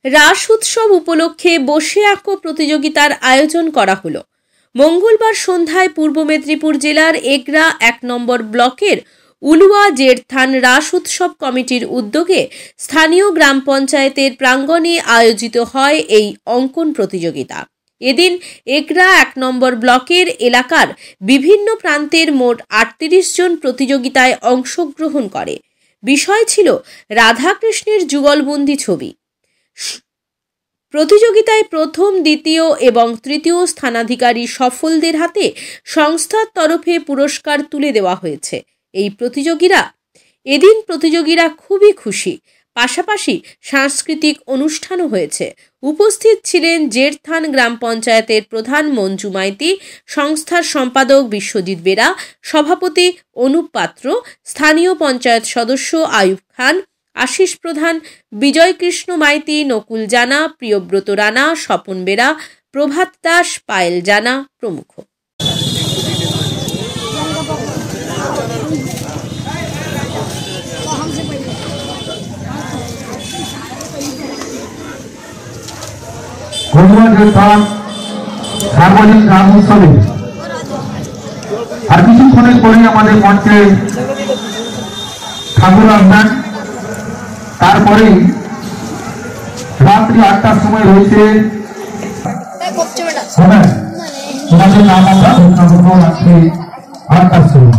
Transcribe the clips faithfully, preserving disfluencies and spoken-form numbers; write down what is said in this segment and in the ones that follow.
রাস উৎসব উপলক্ষে বসে আঁকো প্রতিযোগিতার আয়োজন করা হলো। মঙ্গলবার সন্ধ্যায় পূর্ব মেদিনীপুর জেলার এগরা এক নম্বর ব্লকের উলুয়া জেরথান রাস উৎসব কমিটির উদ্যোগে স্থানীয় গ্রাম পঞ্চায়েতের প্রাঙ্গণে আয়োজিত হয় এই অঙ্কন প্রতিযোগিতা। এদিন এগরা এক নম্বর ব্লকের এলাকার বিভিন্ন প্রান্তের মোট আটত্রিশ জন প্রতিযোগিতায় অংশগ্রহণ করে। বিষয় ছিল রাধাকৃষ্ণের যুগলবন্দি ছবি। প্রতিযোগিতায় প্রথম, দ্বিতীয় এবং তৃতীয় স্থানাধিকারী সফলদের হাতে সংস্থার তরফে পুরস্কার তুলে দেওয়া হয়েছে। এই প্রতিযোগীরা এদিন প্রতিযোগীরা খুবই খুশি। পাশাপাশি সাংস্কৃতিক অনুষ্ঠানও হয়েছে। উপস্থিত ছিলেন জেরথান গ্রাম পঞ্চায়েতের প্রধান মঞ্জু মাইতি, সংস্থার সম্পাদক বিশ্বজিৎ বেরা, সভাপতি অনুপ পাত্র, স্থানীয় পঞ্চায়েত সদস্য আয়ুব খান, আশিস প্রধান, বিজয় কৃষ্ণ মাইতি, নকুল জানা, প্রিয়ব্রত রানা, স্বপন বেরা, প্রভাত দাস, পায়েল জানা প্রমুখ। সার্বজনীন রাস উৎসবে আর কিছুক্ষণের পরে আমাদের মঞ্চে ঠাকুর আসবেন। তারপরে রাত্রি আটটার সময় রয়েছে তোমাদের নাম আমরা ঘোষণা করবো রাত্রি আটটার সময়।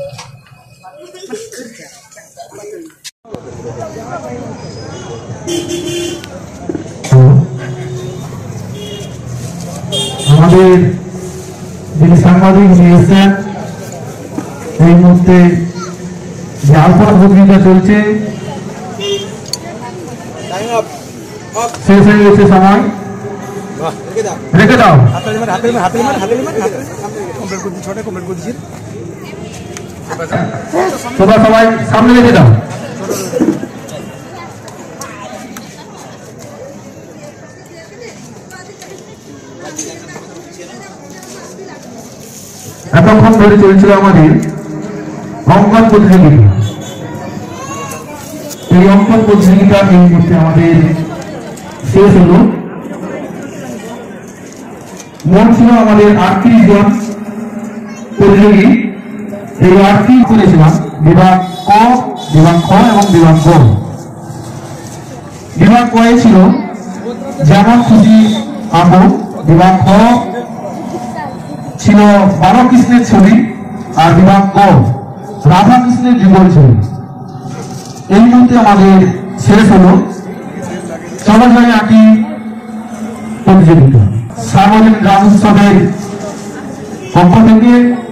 আমাদের যিনি সাংবাদিক নিয়েছেন এই মুহূর্তে যে আলপনা প্রতিযোগিতা চলছে শেষ হয়ে গেছে, সময় রেখে দাও। তোমরা সবাই সামনে রেখে দাও। এতক্ষণ ধরে চলছিল আমাদের অঙ্কন প্রতিযোগিতা। এই অঙ্কন প্রতিযোগিতা এই মুহূর্তে আমাদের শেষ হলো। মোট ছিল আমাদের আটত্রিশ জন প্রতিযোগী। এই আটত্রিশ করেছিলাম বিভাগ ক, বিভাগ খ এবং বিভাগ গ। বিভাগ ক ছিল যেমন খুশি আঁকো, বিভাগ খ ছিল বালকৃষ্ণের ছবি, আর বিভাগ গ রাধা কৃষ্ণের যুগল ছবি। এই মুহূর্তে আমাদের শেষ হলো চলজয় আঁকি প্রতিযোগিতা। সার্বজনীন রাস উৎসবের পক্ষ থেকে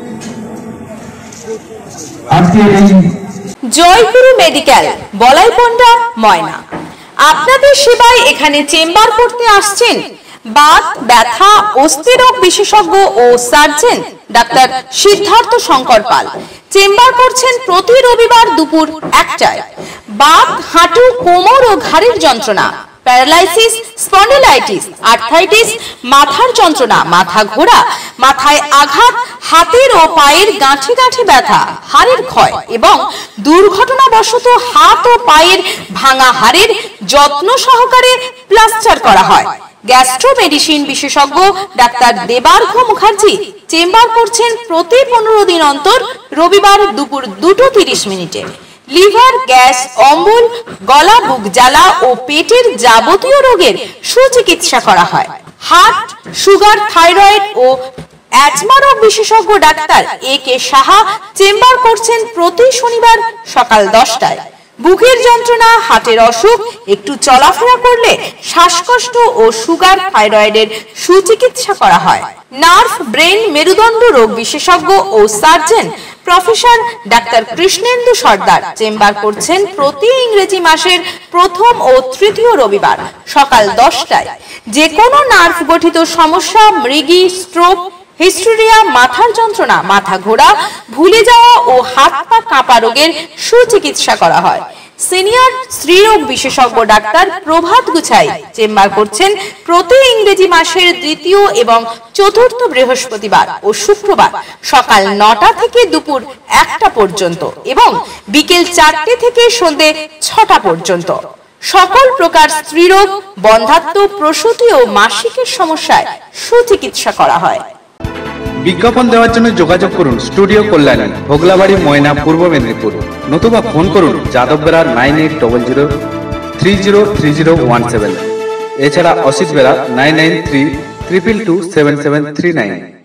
আজকে এই জয়গুরু মেডিকেল বলাইপন্ডা ময়না আপনাদের সেবায় এখানে চেম্বার করতে আসছেন বাত, ব্যথা, অস্থিরোগ বিশেষজ্ঞ ও surgeon doctor Siddhartha Shankar Pal. Chamber করছেন প্রতি রবিবার দুপুর একটায়। বাত, হাঁটু, কোমর ও ঘাড়ের যন্ত্রণা, প্যারালাইসিস, স্পন্ডিলাইটিস, আর্থ্রাইটিস, মাথার যন্ত্রণা, মাথা ঘোরা, মাথায় আঘাত, হাতের ও পায়ের গাঁঠি গাঁঠি ব্যথা, হাড়ের ক্ষয় এবং দুর্ঘটনাবশত হাত ও পায়ের ভাঙা হাড়ের যত্ন সহকারে প্লাস্টার করা হয়। গ্যাস্ট্রো মেডিসিন বিশেষজ্ঞ ডাক্তার দেবার্ঘ মুখার্জি চেম্বার করছেন প্রতি পনেরো দিন অন্তর রবিবার দুপুর দুটো তিরিশ মিনিটে। লিভার, গ্যাস, অম্বল, গলা, বুক জ্বালা ও পেটের যাবতীয় রোগের সুচিকিৎসা করা হয়। হার্ট, সুগার, থাইরয়েড ও অ্যাজমা রোগ বিশেষজ্ঞ doctor A K Saha chamber করছেন প্রতি শনিবার সকাল দশটায়। বুকের যন্ত্রণা, হার্টের অসুখ, একটু চলাফেরা করলে শ্বাসকষ্ট ও সুগার, থাইরয়েডের সুচিকিৎসা করা হয়। নার্ভ, ব্রেন, মেরুদণ্ড রোগ বিশেষজ্ঞ ও surgeon professor doctor Krishnendu Sardar chamber করছেন প্রতি ইংরেজি মাসের প্রথম ও তৃতীয় রবিবার সকাল দশটায়। যে কোনো নার্ভ গঠিত সমস্যা, মৃগী, স্ট্রোক, হিস্টেরিয়া, মাথার যন্ত্রণা, মাথা ঘোরা, ভুলে যাওয়া ও হাত পা কাঁপা রোগের সুচিকিৎসা করা হয়। সিনিয়র স্ত্রীরোগ বিশেষজ্ঞ ডাক্তার প্রভাত গুছাই চেম্বার করছেন প্রতি ইংরেজি মাসের দ্বিতীয় এবং চতুর্থ বৃহস্পতিবার ও শুক্রবার সকাল নটা থেকে দুপুর একটা পর্যন্ত এবং বিকেল চারটে থেকে সন্ধ্যে ছটা পর্যন্ত। সকল প্রকার স্ত্রীরোগ, বন্ধ্যাত্ব, প্রসূতি ও মাসিকের সমস্যায় সুচিকিৎসা করা হয়। বিজ্ঞাপন দেওয়ার জন্য যোগাযোগ করুন স্টুডিও কল্যাণী, ভোগলাবাড়ি, ময়না, পূর্ব মেদিনীপুর, নতুবা ফোন করুন যাদব Bera nine eight double zero three zero three zero one seven. এছাড়া Asit Bera nine nine three triple two seven seven three nine.